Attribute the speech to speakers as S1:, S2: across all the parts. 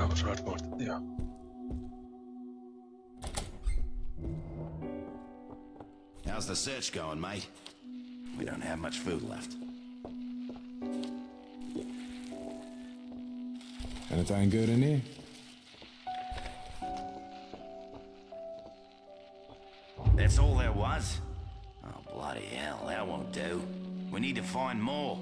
S1: Vamos a hablar con este tío.
S2: How's the search going, mate? We don't have much food left.
S3: Anything good in here?
S2: That's all there was? Oh, bloody hell, that won't do. We need to find more.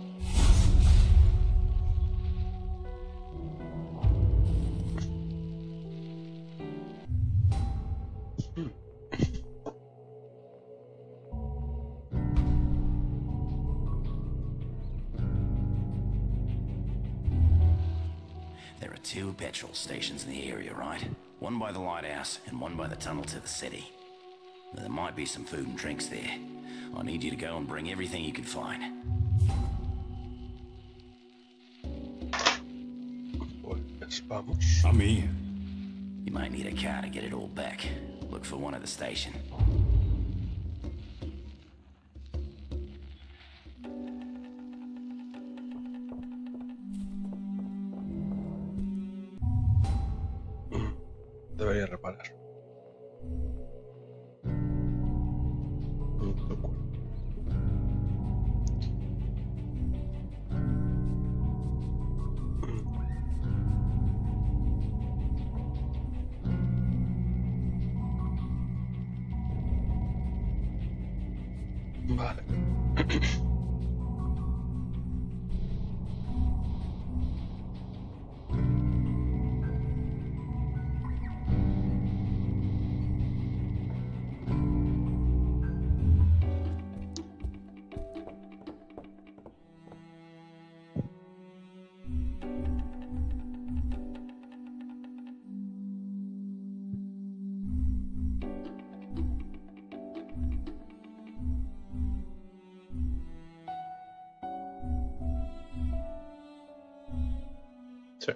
S2: There are two petrol stations in the area, right? One by the lighthouse and one by the tunnel to the city. There might be some food and drinks there. I need you to go and bring everything you can find.
S1: Pues vamos.
S3: I'm in.
S2: You might need a car to get it all back. Look for one at the station.
S1: Debería reparar. Vale. Sí.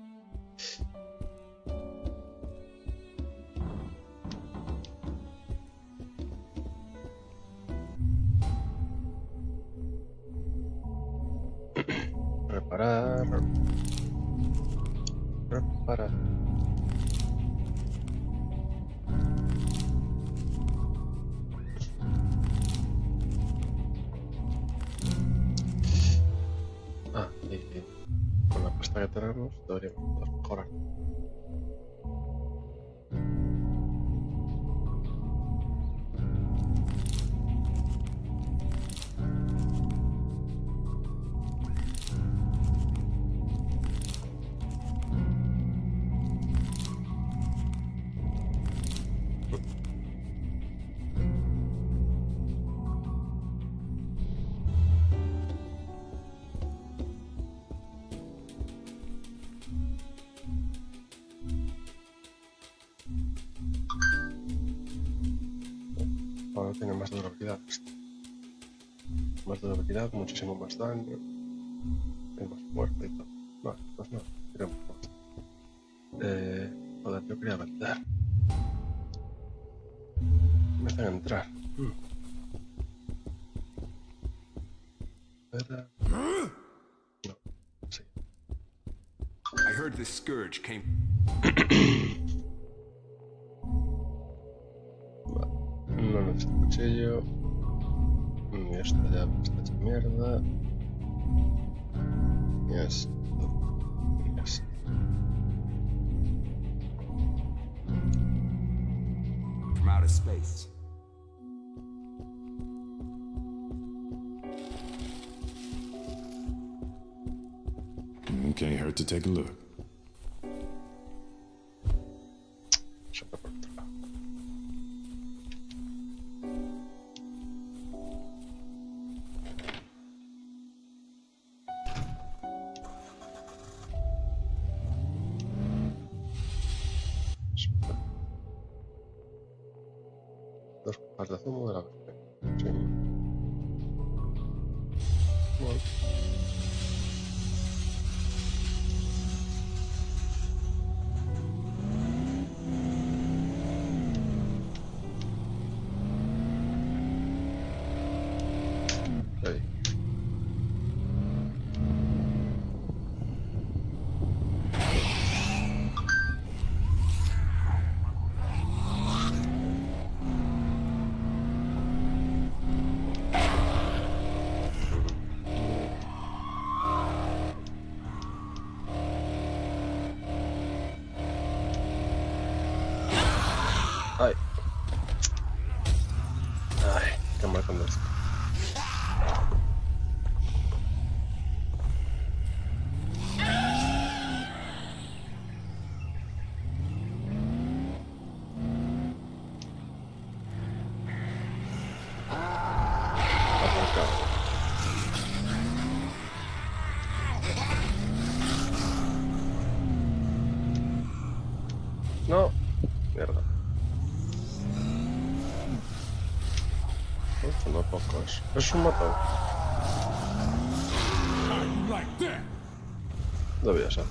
S1: Reparar. Reparar. Ah, y con la pasta que tenemos deberíamos poder mejorar. Ahora tiene más durabilidad. Más durabilidad, muchísimo más daño. Es más fuerte y todo. Vale, pues no, tiremos más. Joder, yo quería vender. Me hacen entrar. Espera. No, sí.
S4: I heard this scourge came.
S1: No necesito cuchillo. Ni esto ya está hecho mierda. Ni esto. Ni esto.
S4: From outer space.
S3: Can't hurt to take a look.
S1: Siempre por otro lado. Dos copas de zumo de la verde. Sí. Bueno. Ahí. Ay, qué mal con esto. Aparcado. No, mierda. No poco eso. Es un matón. Debía ser.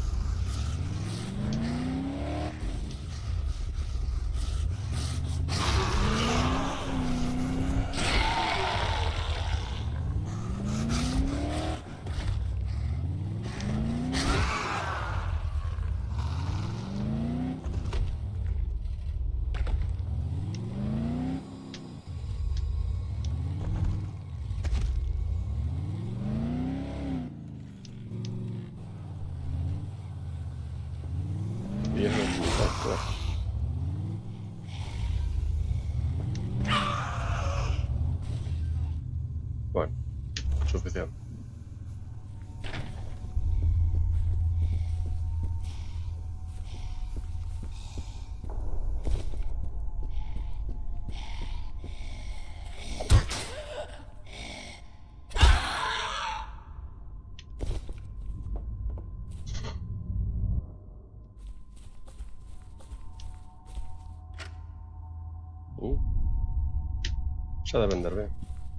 S1: Y es un contacto. Bueno, suficiente. Se ha de vender bien.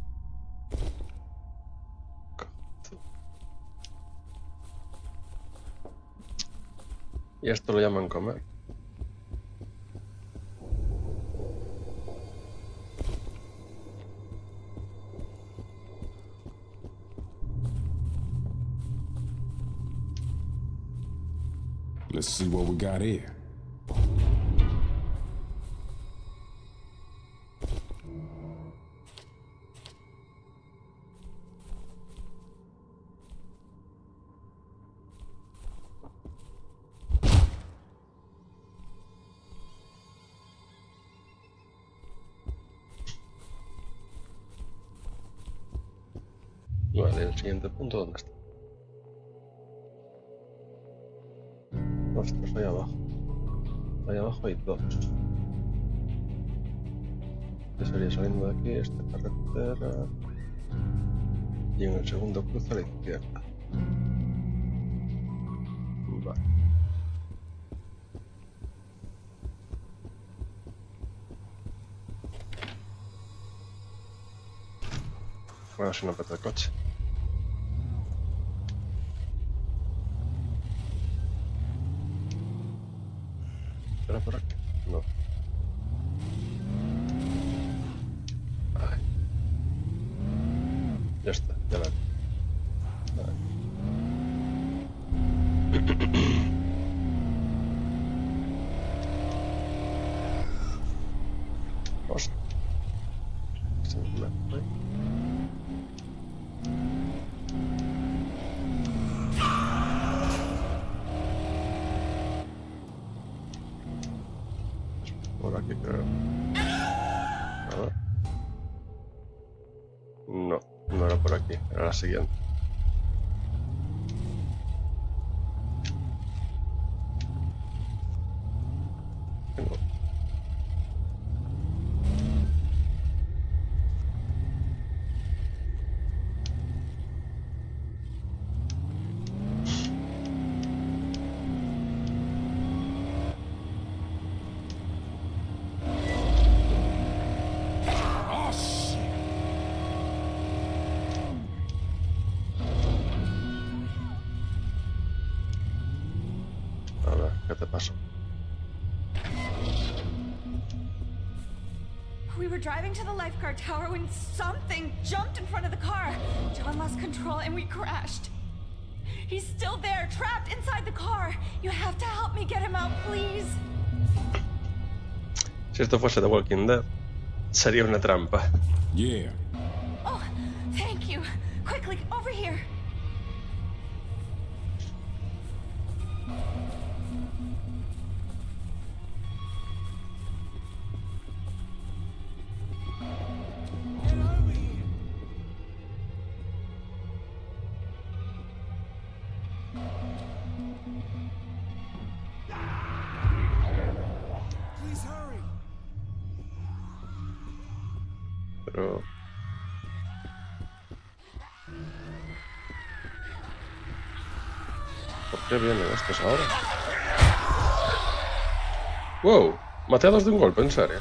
S1: Y esto lo llaman comer.
S3: Let's see what we got here. Vale, el siguiente punto, ¿dónde está? Ostras, ahí abajo. Ahí abajo hay dos. Que sería saliendo de aquí, esta carretera. Y en el segundo cruce a la izquierda. Vale. A ver si no peta el coche. ¿Era por aquí? No. Ay. Ya está, ya la vi. Hostia. Se me fue. Por aquí creo. A ver. No, no era por aquí, era la siguiente. No. A ver, ¿qué te pasó?
S5: We were driving to the lifeguard tower when something jumped in front of the car. John lost control and we crashed. He's still there, trapped inside the car. You have to help me get him out, please.
S1: Si esto fuese The Walking Dead, sería una trampa.
S3: Yeah.
S5: Oh, thank you. Quickly, over here.
S1: pero... ¿Por qué vienen estos ahora? ¡Wow! Maté a dos de un golpe, en serio.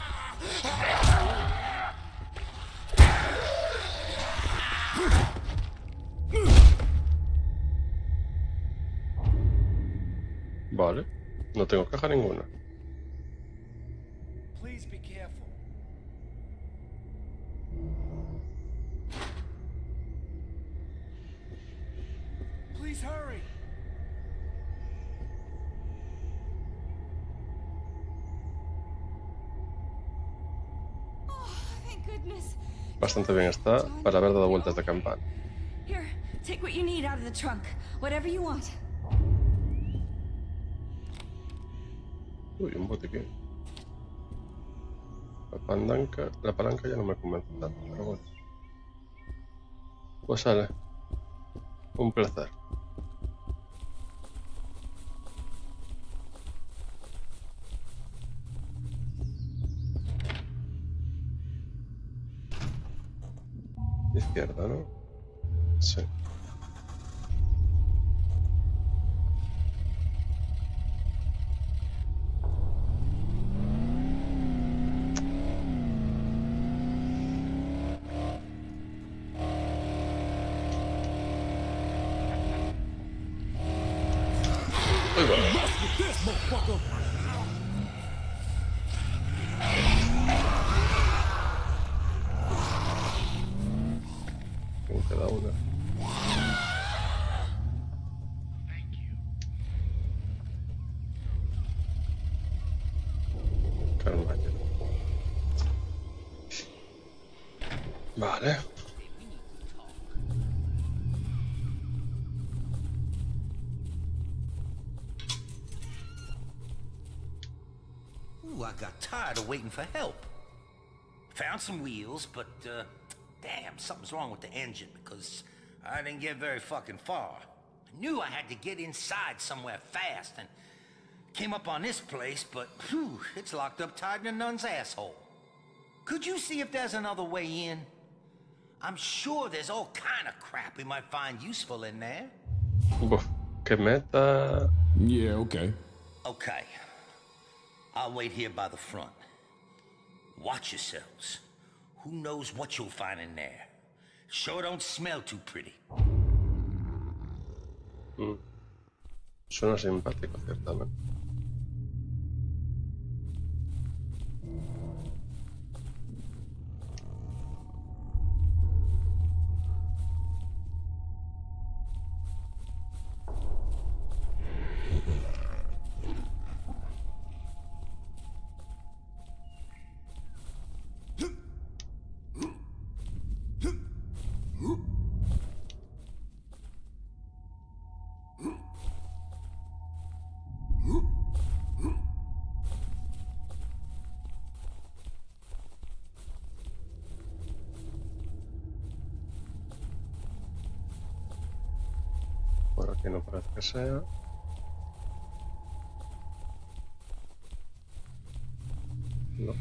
S1: Vale. No tengo caja ninguna.
S6: Please be careful. Please hurry.
S5: Oh, thank goodness.
S1: Bastante bien está para haber dado vueltas de campana.
S5: Here, take what you need out of the trunk. Whatever you want.
S1: Uy, un botiquín. La palanca ya no me convence tanto, pero bueno. Pues sale. Un placer. Izquierda, ¿no? Sí. Uy, va. Con cada una. Calma ya. Vale.
S2: Ooh, I got tired of waiting for help. Found some wheels, but, damn, something's wrong with the engine because I didn't get very fucking far. I knew I had to get inside somewhere fast and came up on this place, but, whew, it's locked up tight in a nun's asshole. Could you see if there's another way in? I'm sure there's all kind of crap we might find useful in there.
S1: Buf, qué meta.
S4: Yeah, okay.
S2: Okay. I'll wait here by the front. Watch yourselves. Who knows what you'll find in there? Sure don't smell too pretty.
S1: Suena simpático, ciertamente. Por aquí no parece que sea. No.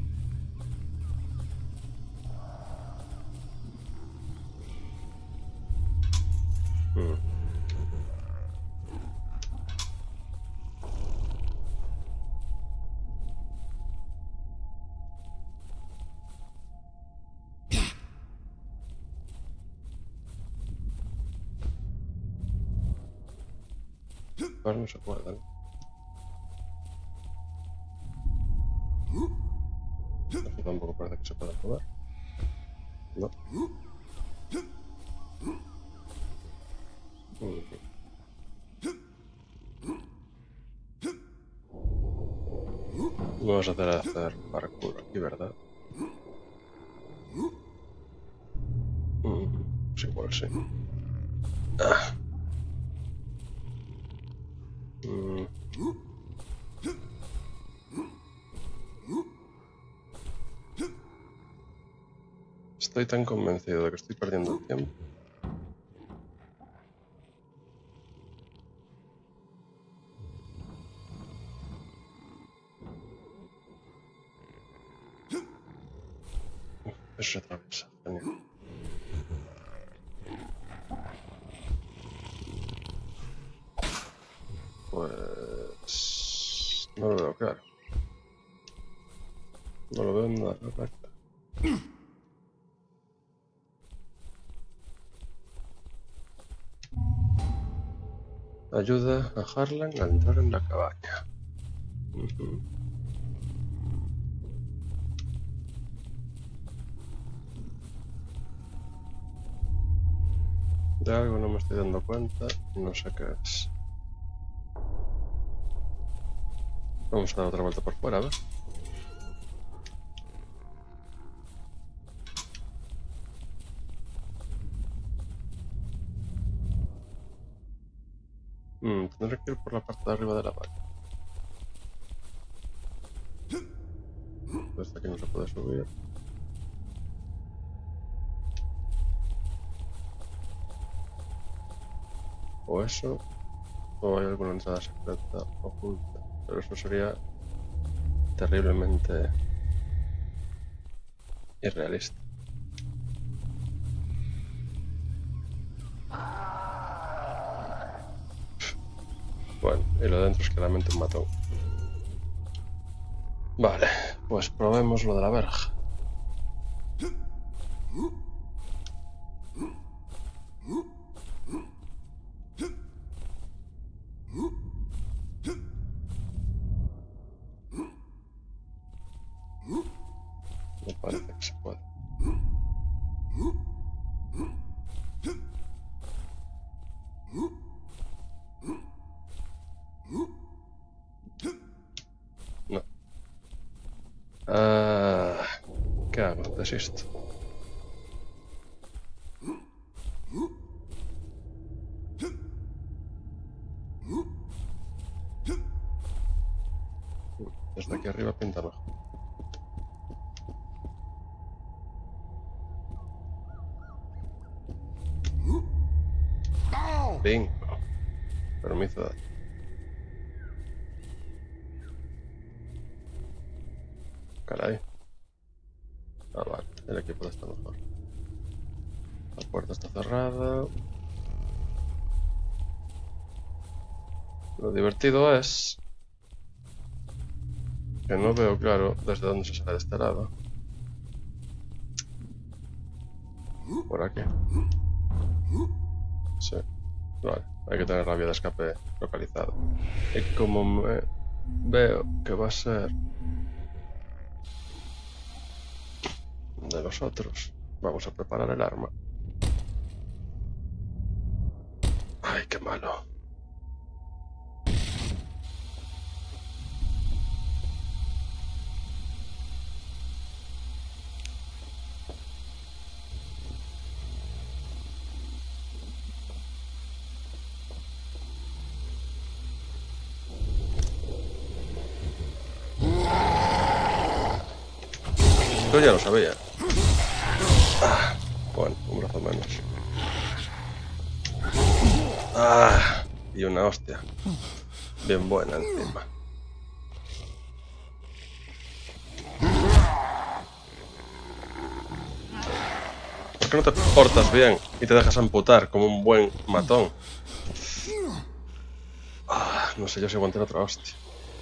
S1: Ahora no se acuerdan. Esto tampoco parece que se pueda probar. No. Vamos a hacer parkour aquí, ¿verdad? Sí, igual sí. Estoy tan convencido de que estoy perdiendo el tiempo. Eso se atraviesa. Genial. Pues... no lo veo claro. No lo veo en nada correcto. Ayuda a Harlan a entrar en la cabaña. De algo no me estoy dando cuenta, no sé qué es. Vamos a dar otra vuelta por fuera, a ver. Tendré que ir por la parte de arriba de la valla. Desde aquí no se puede subir. O eso, o hay alguna entrada secreta oculta. Pero eso sería terriblemente irrealista. Bueno, y lo de dentro es claramente un matón. Vale, pues probemos lo de la verja. Me parece que se puede. No. ¿Qué hago? Desisto. Desde aquí arriba pinta mejor. Bingo. Pero me hizo daño. Caray. Ah, vale. El equipo está mejor. La puerta está cerrada. Lo divertido es que no veo claro desde dónde se sale de este lado. Por aquí. Sí. Vale. Hay que tener la vía de escape localizada. Y como me veo que va a ser de los otros, vamos a preparar el arma. Ay, qué malo. Yo ya lo sabía. Bueno, un brazo menos. Y una hostia. Bien buena encima. ¿Por qué no te portas bien y te dejas amputar como un buen matón? No sé yo si aguanté otra hostia.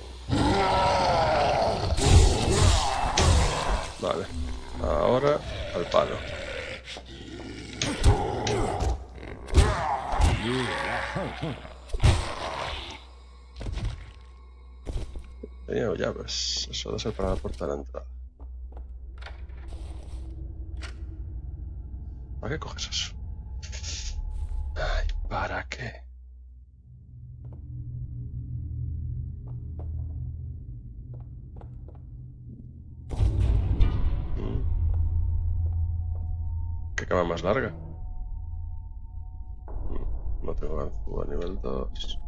S1: Vale, ahora al palo. Tenía llaves, eso debe ser para la puerta de la entrada. ¿Para qué coges eso? Ay, ¿para qué? ¿Qué cama más larga? No tengo ganzúa a nivel 2.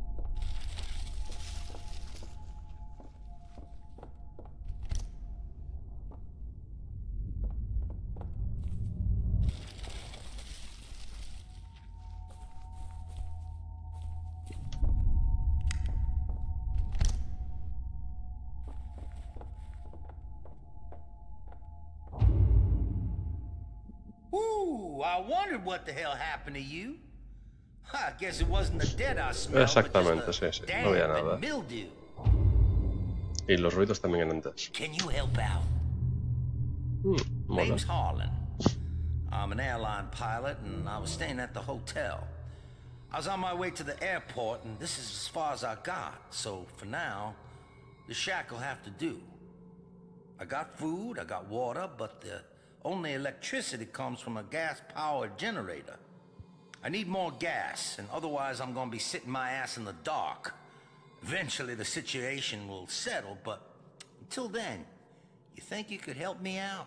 S2: Ooh, I wondered what the hell happened to you. I guess it wasn't the dead I smelled,
S1: Exactamente,
S2: but
S1: sí,
S2: just
S1: sí.
S2: the
S1: No había
S2: damp
S1: nada.
S2: and mildew.
S1: Y los ruidos también eran de eso.
S2: Can you help out?
S1: Mola.
S2: Name's Harlan. I'm an airline pilot, and I was staying at the hotel. I was on my way to the airport, and this is as far as I got. So for now, the shack will have to do. I got food, I got water, but the only electricity comes from a gas-powered generator. I need more gas, and otherwise I'm gonna be sitting my ass in the dark. Eventually the situation will settle, but until then, you think you could help me out?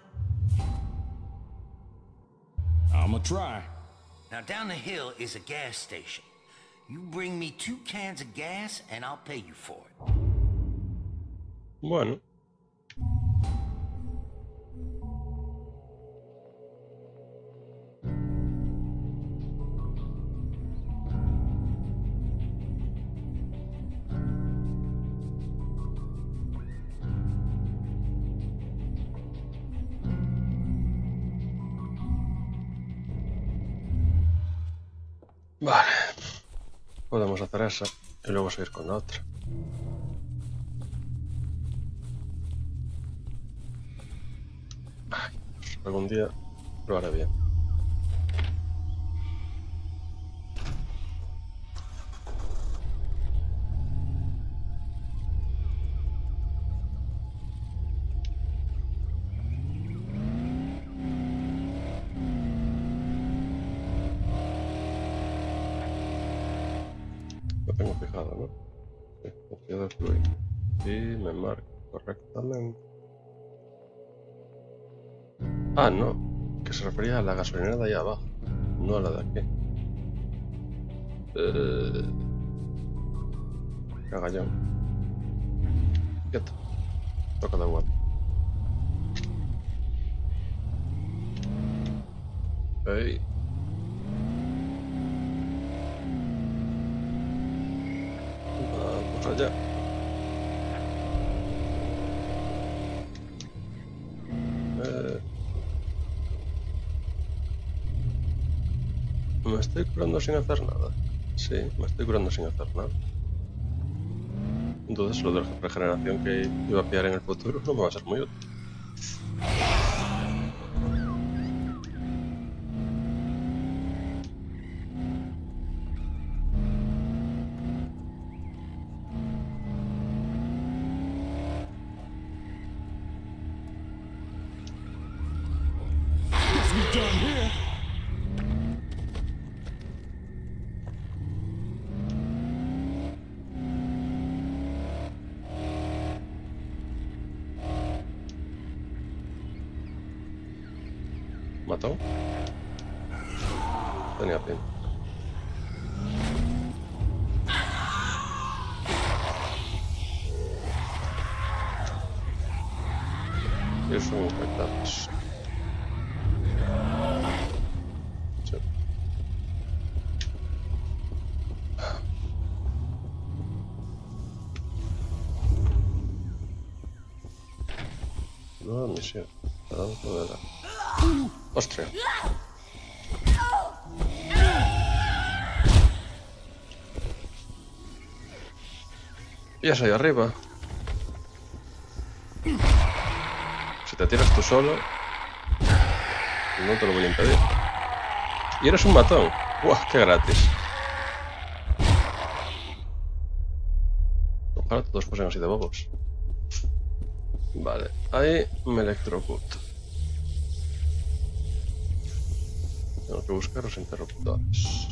S4: I'ma try.
S2: Now down the hill is a gas station. You bring me 2 cans of gas and I'll pay you for it.
S1: Bueno. Vale. Podemos hacer esa y luego seguir con la otra. Ay, algún día lo haré bien. Lo tengo fijado, ¿no? Sí, velocidad de fluido. Y me marca correctamente. Ah, no. Que se refería a la gasolinera de ahí abajo, no a la de aquí. Cagallón. Quieto. Toca de igual. Ey. Vamos allá. ¿Me estoy curando sin hacer nada? Sí, me estoy curando sin hacer nada. Entonces lo de la regeneración que iba a pillar en el futuro no me va a ser muy útil. ¿Mató? Tenía pinta. Y son infectados. Sí. Nueva misión. Trabajo de la... ¡Ostras! Ya soy arriba. Si te tiras tú solo, no te lo voy a impedir. Y eres un matón. ¡Guau! ¡Qué gratis! Ojalá todos fuesen así de bobos. Vale, ahí me electrocuto. Tengo que buscar los interruptores.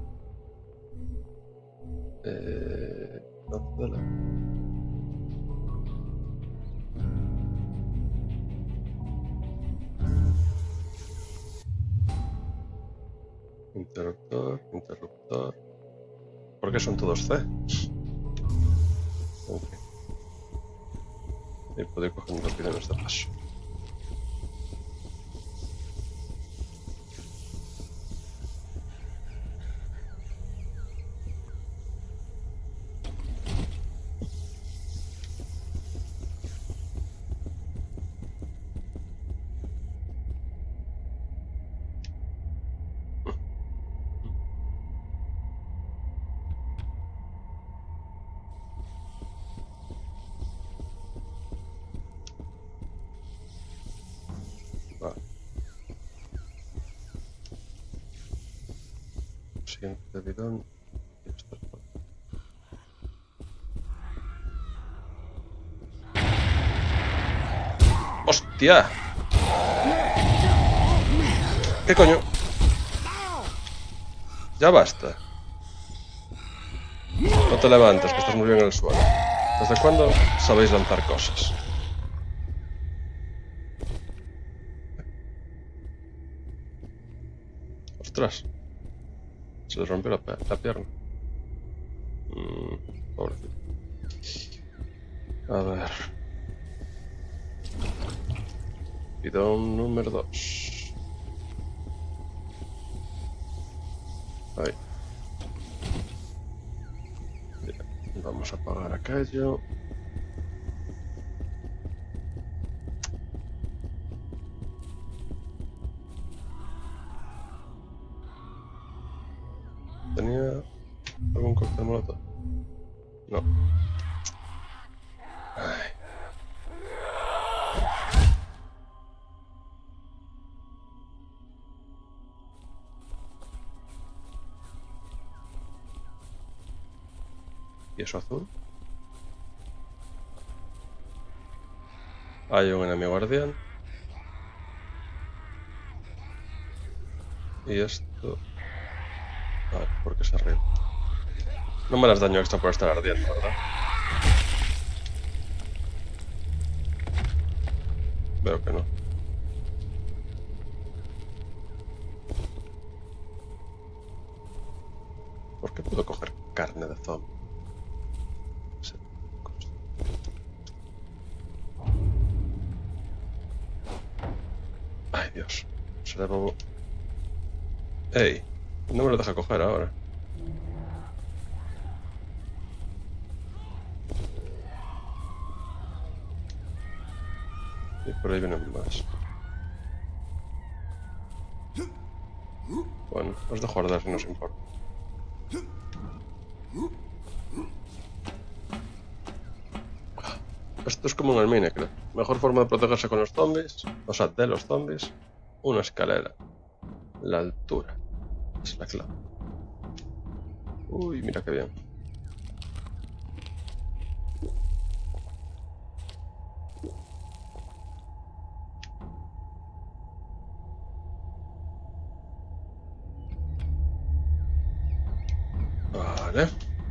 S1: Interruptor, interruptor. ¿Por qué son todos C? Ok. Y puedo ir cogiendo rápido en este paso. siguiente bidón. Y esto es todo. ¡Hostia! ¿Qué coño? Ya basta. No te levantes, que estás muy bien en el suelo. ¿Desde cuándo sabéis lanzar cosas? ¡Ostras! Se le rompió la pierna. Pobrecito. A ver. Bidón número 2. Ahí. Bien. Vamos a apagar aquello. ¿Tenía algún cóctel molotov? No. Ay. ¿Y eso azul? Hay un enemigo guardián. Y esto... Vale, porque se ríe. No me las daño extra por estar ardiendo, ¿verdad? Veo que no. ¿Por qué puedo coger carne de zombie? Sí. Ay, Dios. Seré bobo. ¡Ey! No me lo deja coger ahora. Y por ahí vienen más. Bueno, os dejo guardar si no os importa. Esto es como en el Minecraft. Mejor forma de protegerse con los zombies, o sea, de los zombies, una escalera. La altura es la clave. Uy, mira qué bien. Vale.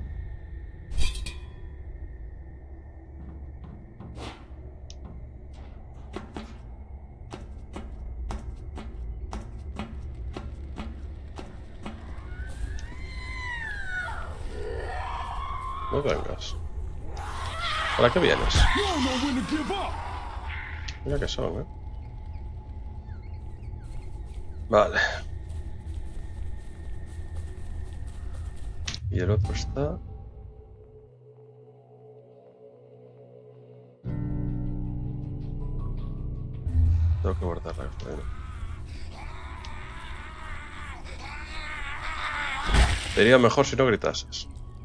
S1: No vengas. ¿Para qué vienes? Mira que son, Vale. Y el otro está... Tengo que guardar la gasolina. Te iría mejor si no gritases.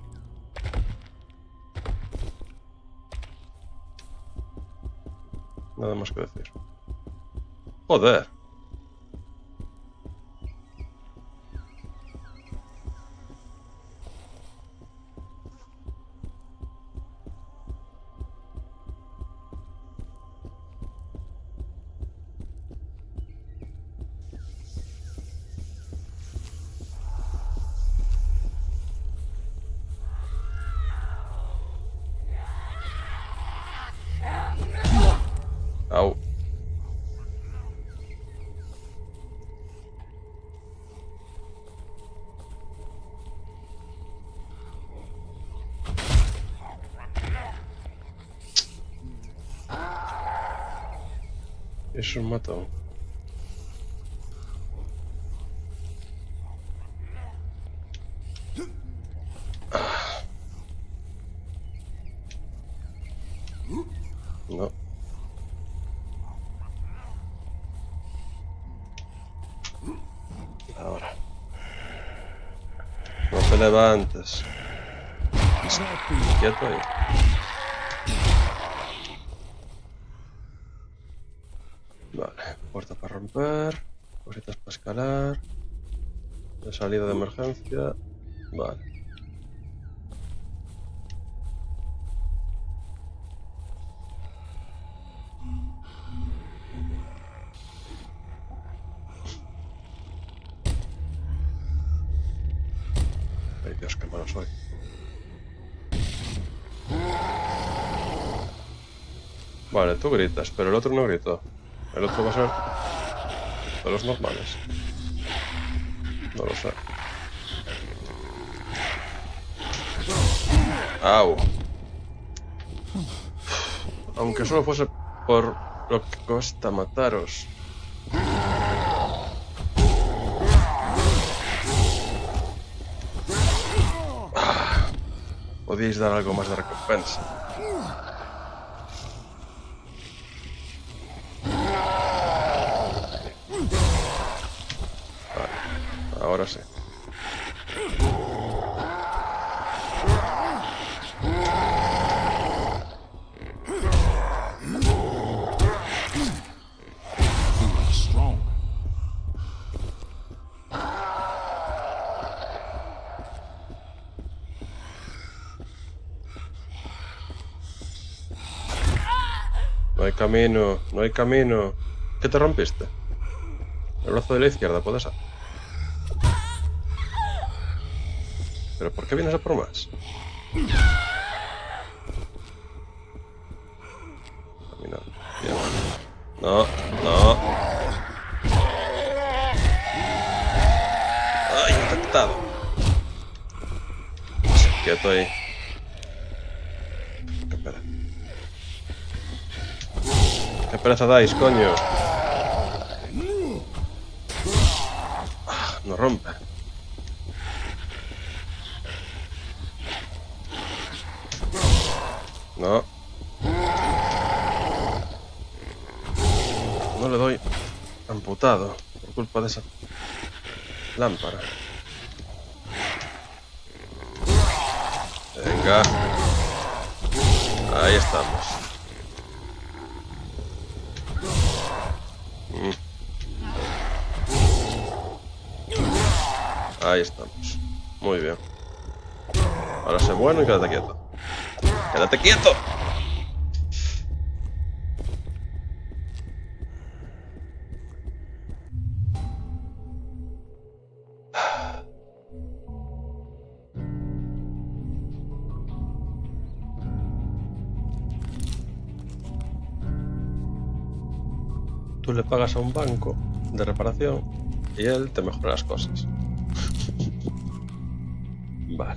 S1: Nada más que decir. ¡Joder! Au. Es un matón. No. Ahora. No te levantes. Quieto ahí. Vale, puerta para romper, cositas para escalar. De salida de emergencia. Vale. Ay, Dios, qué malo soy. Vale, tú gritas, pero el otro no gritó. El otro va a ser de los normales. No lo sé. Au. Aunque solo fuese por lo que cuesta mataros. Podíais dar algo más de recompensa. Vale, ahora sí.
S4: Strong.
S1: No hay camino, no hay camino. ¿Qué te rompiste? El brazo de la izquierda, puede ser. ¿Pero por qué vienes a por más? Camina. Bien. No, no. ¡Ay, infectado! Quieto ahí. Qué pereza. Qué pereza dais, coño. Ah, no rompe. No. No le doy amputado por culpa de esa lámpara. Venga. Ahí estamos. Ahí estamos. Muy bien. Ahora sé bueno y quédate quieto. ¡Quédate quieto! Tú le pagas a un banco de reparación y él te mejora las cosas. Vale.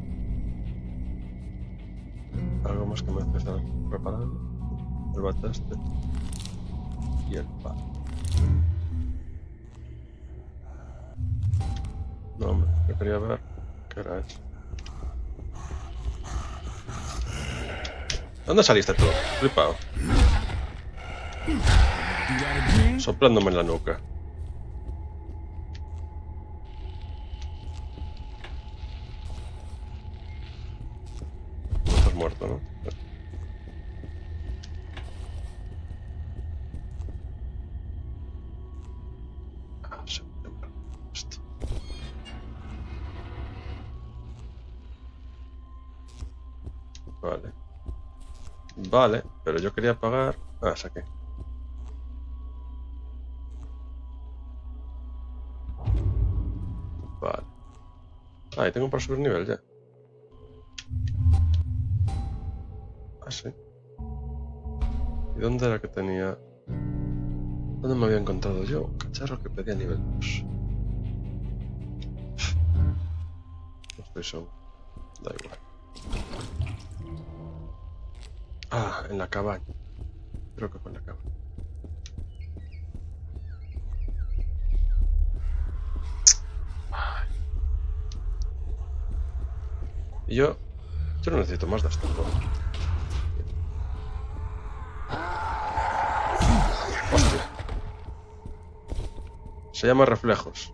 S1: Algo más que me hace estar reparando. El bate este. Y el palo. No, hombre, yo quería ver qué era eso. ¿Dónde saliste tú? Flipado. Soplándome en la nuca. Estás muerto, ¿no? Ah, se me tembla esto. Vale. Vale, pero yo quería pagar... Ah, saqué. Vale. Ah, y tengo para subir nivel ya. Ah, sí. ¿Y dónde era que tenía...? ¿Dónde me había encontrado yo? Un cacharro que pedía nivel 2. No estoy seguro. Da igual. Ah, en la cabaña. Creo que fue en la cabaña. Ay. Y yo no necesito más de esto. Hostia. Se llama reflejos.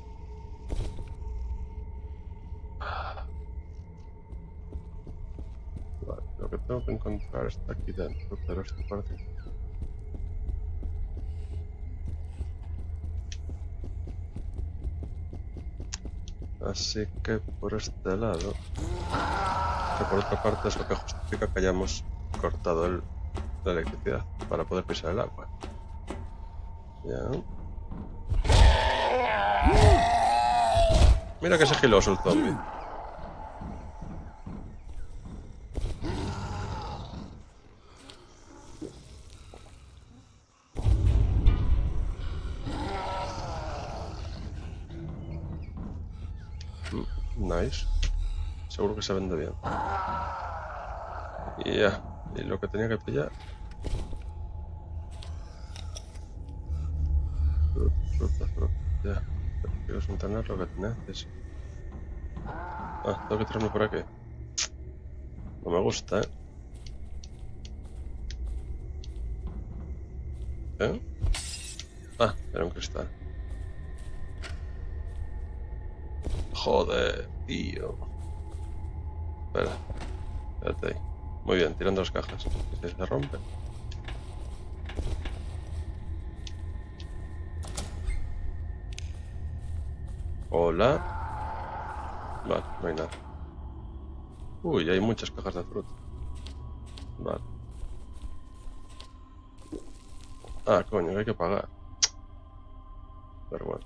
S1: Vale, lo que tengo que encontrar está aquí dentro, pero esto parece... Así que por este lado, que por otra parte es lo que justifica que hayamos cortado la electricidad para poder pisar el agua. Ya. Mira que sigiloso el zombie. Nice. Seguro que se vende bien. Y ya. Y lo que tenía que pillar. Fruta. Ya. Quiero tener lo que necesito. Ah, tengo que tirarme por aquí. No me gusta, ¿Eh? Ah, era un cristal. Joder, tío. Espera. Espérate ahí. Muy bien, tirando las cajas. ¿Y si se rompe? Hola. Vale, no hay nada. Uy, hay muchas cajas de fruta. Vale. Ah, coño, hay que pagar. Pero bueno.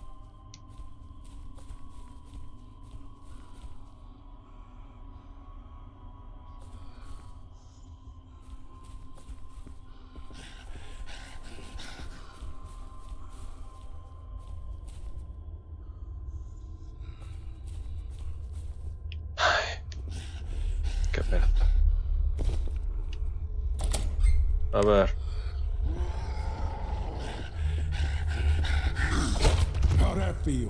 S1: Qué pereza. A ver.
S4: How that feel?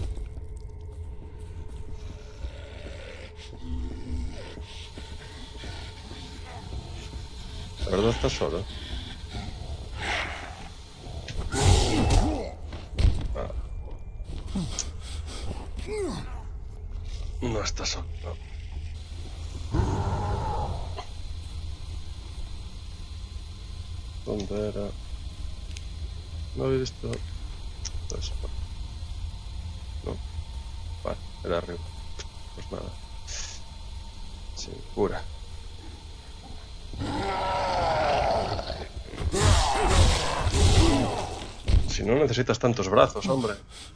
S1: La verdad está solo. Ah. No está solo, no. ¿Dónde era? No había visto. Pues, no. Vale, era arriba. Pues nada. Sin cura. Si no necesitas tantos brazos, hombre.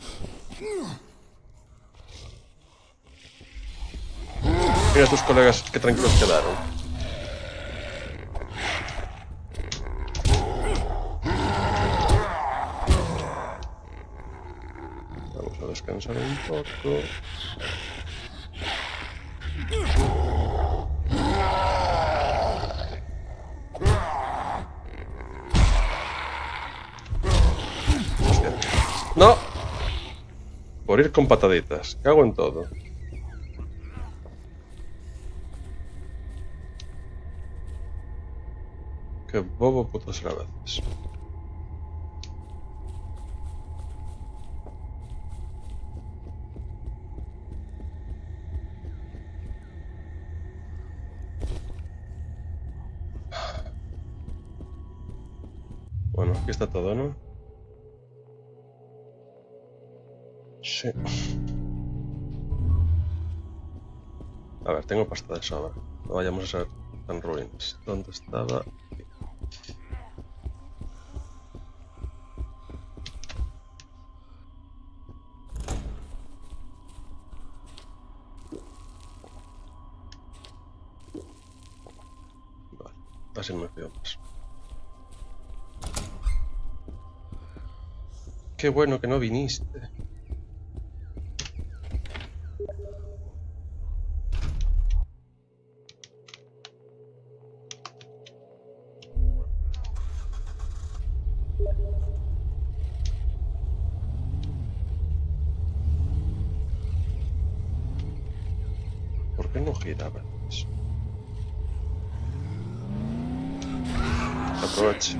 S1: Mira a tus colegas que tranquilos quedaron. Vamos a descansar un poco. Hostia. ¡No! Por ir con pataditas. Cago en todo. Qué bobo puto ser a veces. Bueno, aquí está todo, ¿no? Sí. A ver, tengo pasta de sobra. No vayamos a ser tan ruines. ¿Dónde estaba? Vale, así me fío más. Qué bueno que no viniste. ¿Por qué no giraba eso? Aproveche.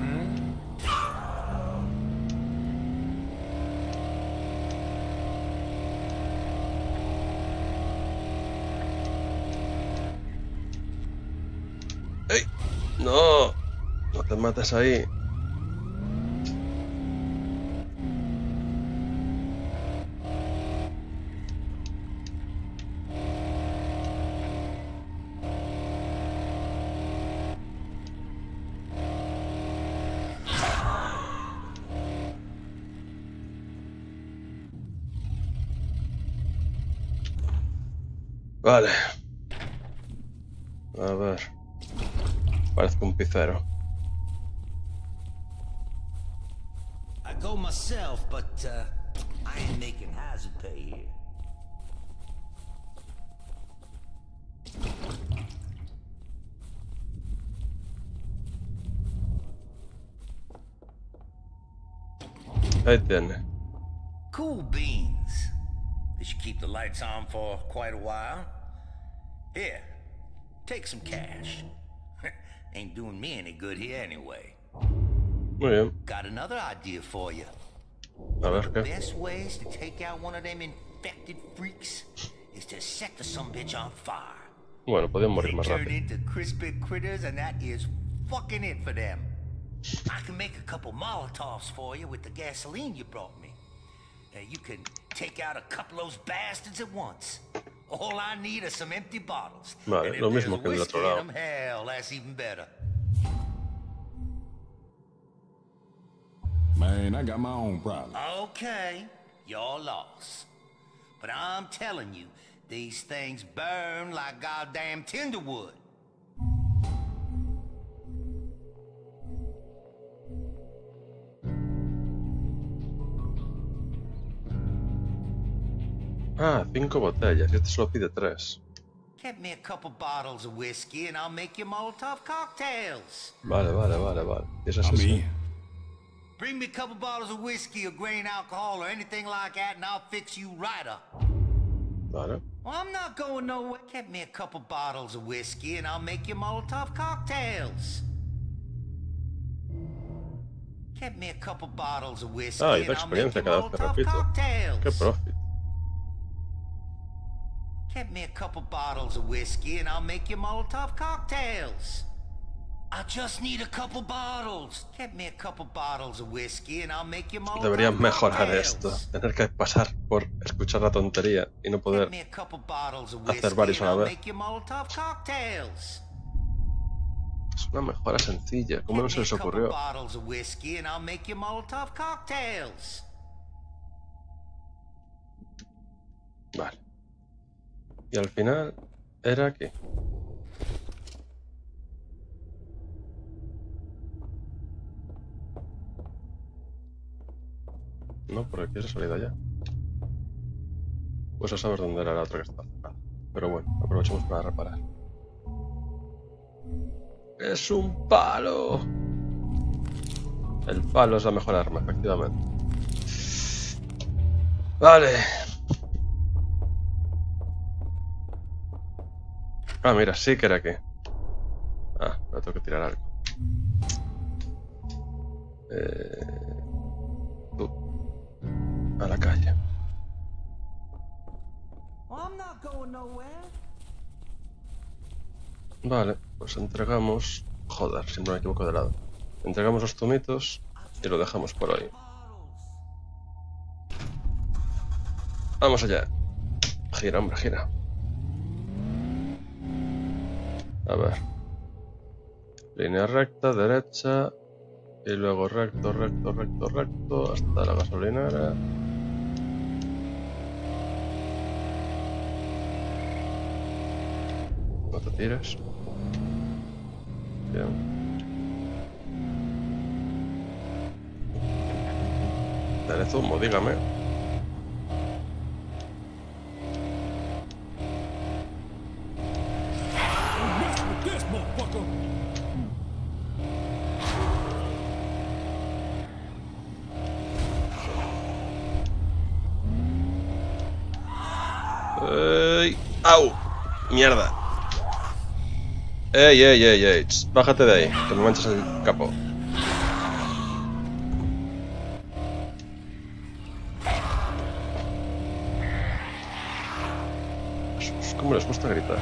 S1: ¡Ey! ¡No! No te mates ahí. Vale. A ver. Parezco un picero.
S2: I go myself, but I ain't making hazard pay here.
S1: Ahí tiene.
S2: Cool beans. They should keep the lights on for quite a while. Here, take some cash. Ain't doing me any good here anyway.
S1: Muy bien.
S2: Got another idea for you.
S1: A ver
S2: The
S1: qué.
S2: best ways to take out one of them infected freaks is to set the sumbitch on fire.
S1: Bueno, podían morir
S2: They
S1: más
S2: turn
S1: rápido.
S2: into crispy critters, and that is fucking it for them. I can make a couple Molotovs for you with the gasoline you brought me. You can take out a couple of those bastards at once. All I need are some empty bottles.
S1: Vale,
S2: And if
S1: lo
S2: there's
S1: mismo que del
S2: whiskey
S1: otro
S2: in
S1: lado.
S2: them, hell, that's even better.
S4: Man, I got my own problem.
S2: Okay, your loss. But I'm telling you, these things burn like goddamn tinderwood.
S1: Ah, 5 botellas. Y este solo pide 3.
S2: Get me a couple bottles of whiskey and I'll make you Molotov cocktails.
S1: Vale, vale, vale, vale. Y eso es
S4: I'm
S1: eso.
S4: in.
S2: Bring me a couple bottles of whiskey or grain alcohol or anything like that and I'll fix you right up.
S1: Vale.
S2: Well, I'm not going nowhere. Get me a couple bottles of whiskey and I'll make you Molotov cocktails. Get me a couple bottles of whiskey
S1: Ah, y da
S2: and I'll make
S1: experiencia
S2: you
S1: cada vez que
S2: Molotov
S1: repito.
S2: cocktails.
S1: Qué profit.
S2: Get me a couple bottles of whiskey and I'll make you Molotov cocktails. I just need a couple bottles. Get me a couple bottles of whiskey and I'll make you Molotov
S1: Deberían mejorar
S2: cocktails.
S1: esto. Tener que pasar por escuchar la tontería y no
S2: Get
S1: poder.
S2: me a couple bottles of
S1: hacer
S2: whiskey
S1: varios
S2: and
S1: a la
S2: I'll
S1: vez.
S2: make you Molotov cocktails.
S1: Es una mejora sencilla. ¿Cómo no se les ocurrió?
S2: Bottles of whiskey and I'll make you Molotov cocktails.
S1: Vale. Y al final era aquí. No, por aquí es la salida ya. Pues a saber dónde era la otra que está cerrada. Pero bueno, aprovechemos para reparar. ¡Es un palo! El palo es la mejor arma, efectivamente. Vale. Ah, mira, sí que era aquí. Ah, me tengo que tirar algo. Tú. A la calle. Vale, pues entregamos... Joder, siempre me equivoco de lado. Entregamos los zumitos y lo dejamos por hoy. Vamos allá. Gira, hombre, gira. A ver. Línea recta, derecha. Y luego recto, recto, recto, recto. Hasta la gasolinera. No te tires. Bien. Dale zumo, dígame.
S4: Mess with this motherfucker.
S1: ¡Ey! ¡Au! ¡Mierda! ¡Ey, ey, ey, ey! Tss, bájate de ahí, que me manchas el capó. ¿Cómo les gusta gritar?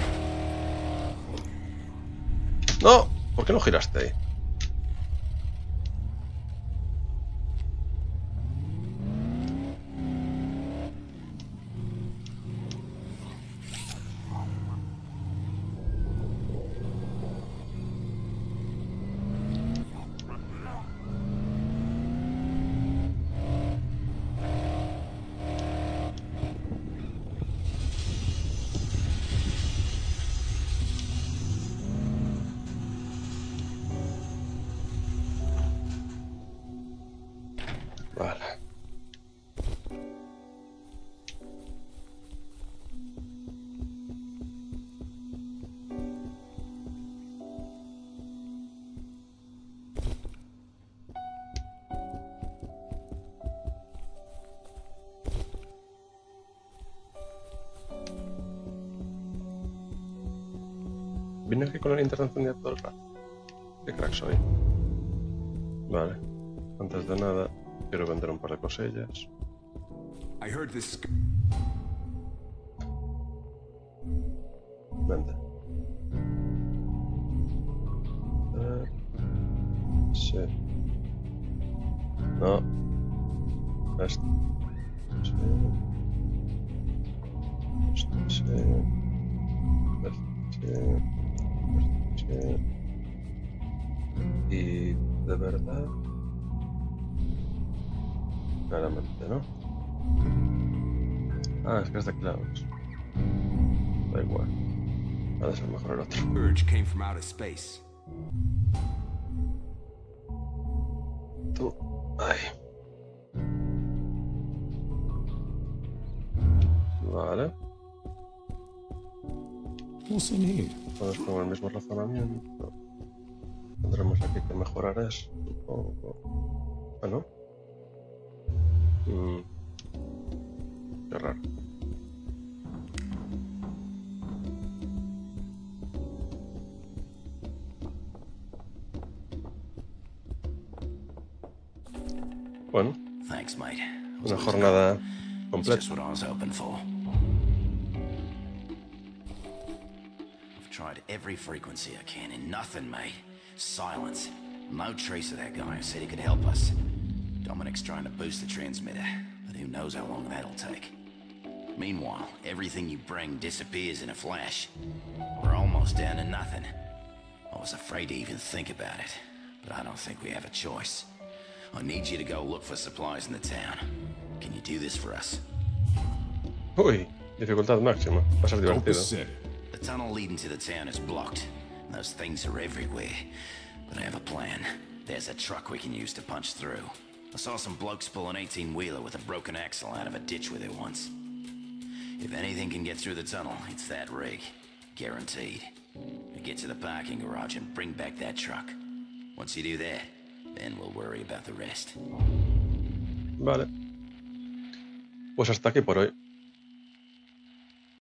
S1: ¡No! ¿Por qué no giraste ahí? Vine aquí con la linterna encendida todo el rato. Qué crack soy. Vale. Antes de nada, quiero vender un par de cosillas.
S4: I heard this.
S1: Vende. Sí. No. Esto. Sí. Esto sí. Esto sí. Esto sí. Y de verdad. Claramente, ¿no? Ah, es que es de clavos. Da igual. Ha de ser mejor el otro.
S4: Urge came from outer space.
S1: Tú. Ay. Vale.
S4: What's in here?
S1: Todos con el mismo razonamiento. Tendremos aquí que mejorar eso, supongo. Ah, ¿no? Qué raro. Bueno,
S2: Thanks, mate.
S1: una jornada
S2: It's
S1: completa.
S2: just what I was hoping for. I've tried every frequency I can and nothing, mate. Silence. No trace of that guy who said he could help us. Dominic's trying to boost the transmitter, but who knows how long that'll take. Meanwhile, everything you bring disappears in a flash. We're almost down to nothing. I was afraid to even think about it, but I don't think we have a choice. I need you to go look for supplies in the town. Can you do this for us?
S1: Uy, dificultad máxima. Va a ser divertido.
S4: Opposite.
S2: The tunnel leading to the town is blocked. Those things are everywhere. But I have a plan. There's a truck we can use to punch through. I saw some blokes pull an 18-wheeler with a broken axle out of a ditch with it once. If anything can get through the tunnel, it's that rig. Guaranteed. Now get to the parking garage and bring back that truck. Once you do that, then we'll worry about the rest.
S1: Vale. Pues hasta aquí por hoy.